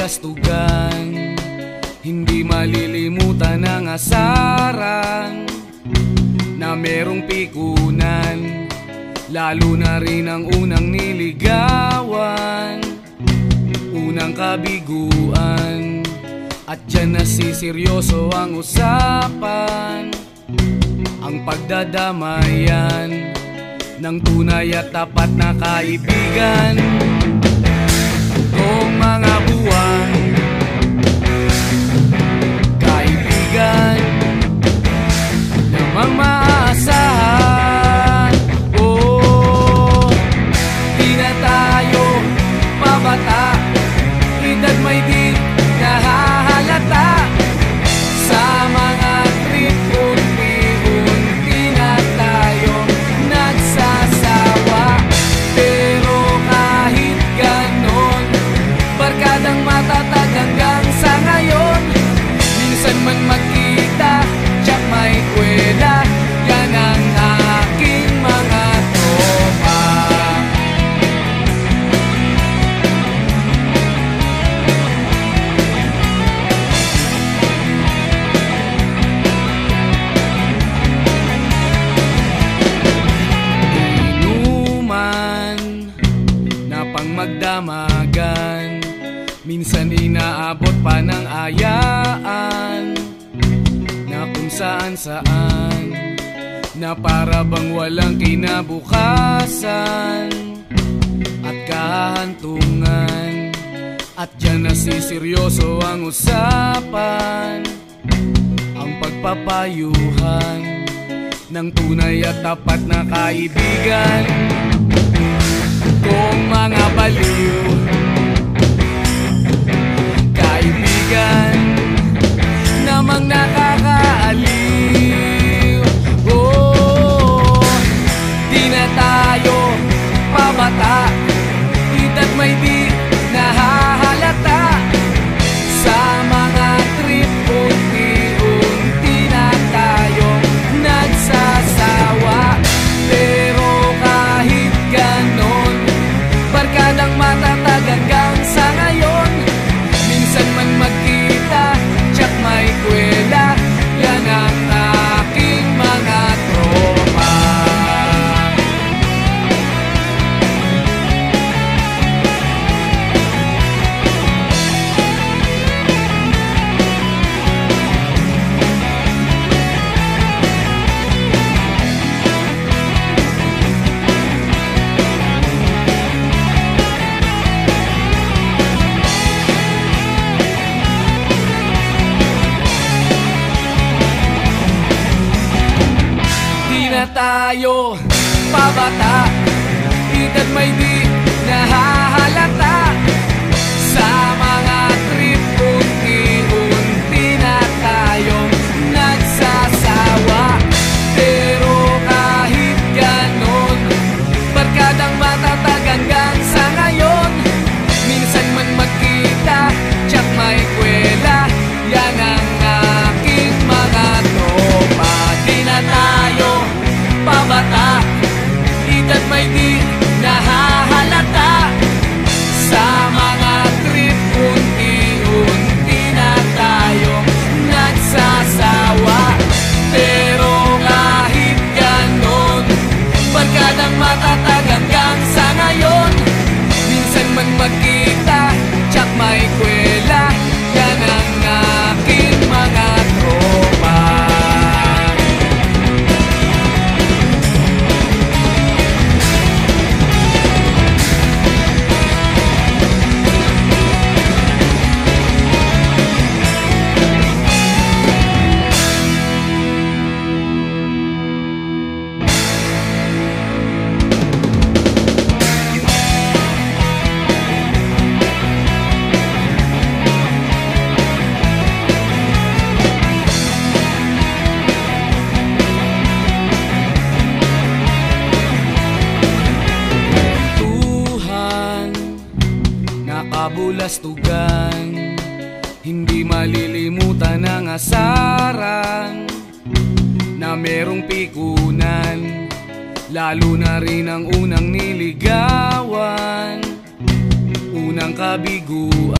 kabulastugan, hindi malilimutan ang asaran na merong pikunan, lalo na rin ang unang niligawan, unang kabiguan. At dyan nasiseryoso ang usapan, ang pagdadamayan ng tunay at tapat na kaibigan. Kung mga buwan, kaibigan namang maaasahan. Oh, di na tayo pabata, edad may di nahahalata. Sa mga trip, unti-unti na tayong nagsasawa. Pero kahit ganon, barkadang matatag hanggang sa ngayon. Minsan man magkita, tsak may kwela, yan ang aking mga tropa. Inuman na pang magdamagan, minsan inaabot pa ng ayaan na kung saan-saan, na para bang walang kinabukasan at kahantungan. At dyan nasiseryoso ang usapan, ang pagpapayuhan ng tunay at tapat na kaibigan. Kung mga baliw, kaibigan namang nakakaaliw. Oh, di na tayo pabata, edad may di nahahalata. Sa mga trip, unti-unti na tayong nagsasawa. Pero kahit ganon, barkadang matatag hanggang sa ngayon. Minsan man magkita, tsak may kwela, yan ang aking mga tropa. Tayo pabata, edad may di nahahalata. Sa mga trip, unti-unti na tayong nagsasawa. Pero kahit ganon, barkadang matatag hanggang sa ngayon. Minsan man magkita, tsak may kwela, yan ang aking mga tropa. Di na tayo pabata, edad may di nahahalata. Sa mga trip, unti-unti na tayong nagsasawa. Pero kahit ganon, barkadang matatag hanggang sa ngayon. Minsan man magkita, tsak may kwela, yan ang aking mga tropa. Kabulastugan, hindi malilimutan ang asaran na merong pikunan, lalo na rin ang unang niligawan, unang kabiguan.